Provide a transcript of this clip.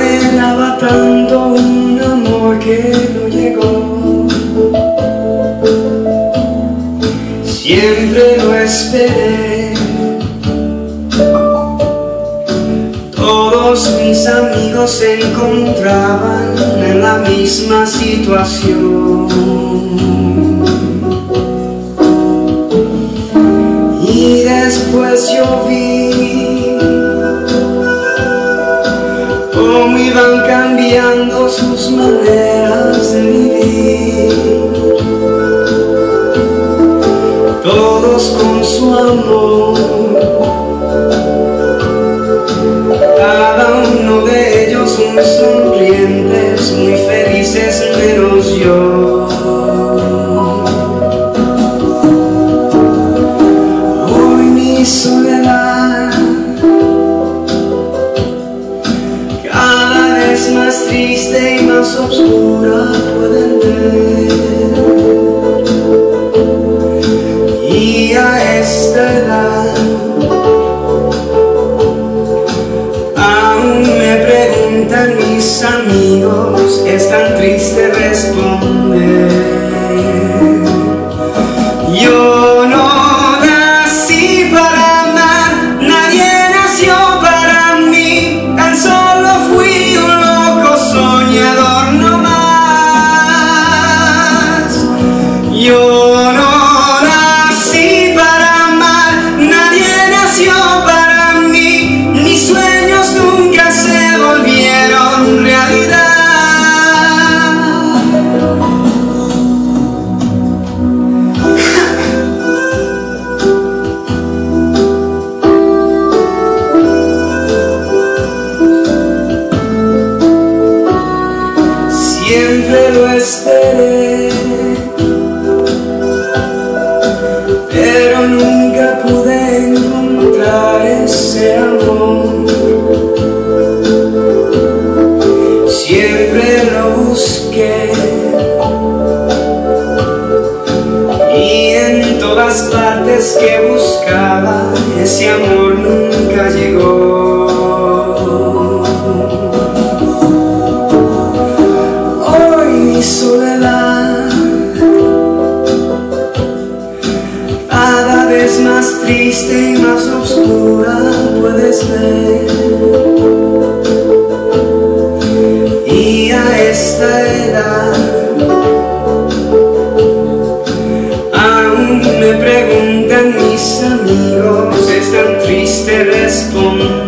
anhelaba tanto un amor que no llegó. Siempre lo esperé. Todos mis amigos se encontraban en la misma situación. Y después yo vi cómo iban cambiando sus maneras de vivir, todos con su amor, cada uno de ellos muy sonrientes, muy felices, menos yo. Hoy mi soledad cada vez más triste y más oscura pueden ver. Y a esta edad aún me preguntan mis amigos, es tan triste responder. Yo no nací para amar, nadie nació para mí, tan solo fui un loco soñador no más. Yo no nací para amar, nadie nació para mí, mis sueños nunca se volvieron realidad. Siempre lo esperé, pero nunca pude encontrar ese amor. Siempre lo busqué y en todas partes que buscaba ese amor nunca llegó. Mi soledad cada vez más triste y más oscura puedes ver. Y a esta edad aún me preguntan mis amigos, es tan triste responder.